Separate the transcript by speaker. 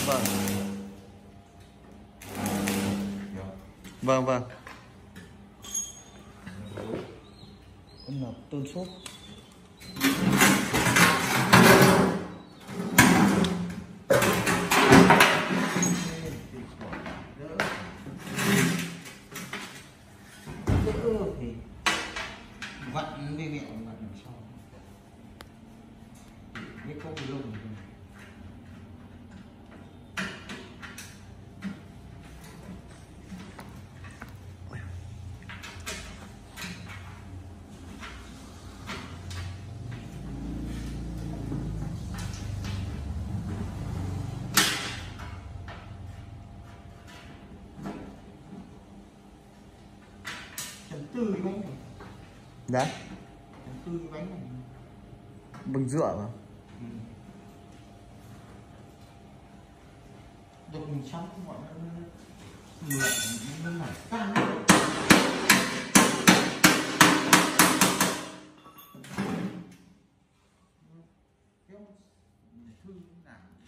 Speaker 1: Vâng. Vâng vâng. Con là tôn xốp.
Speaker 2: Thì vặn với mẹ vặn đằng sau biết có cái lông này. Tư cái bánh này.
Speaker 1: Đấy.
Speaker 2: Tư cái bánh này.
Speaker 1: Bằng dựa mà.
Speaker 2: Được mình xong mọi người nó nảy tan. Thư nào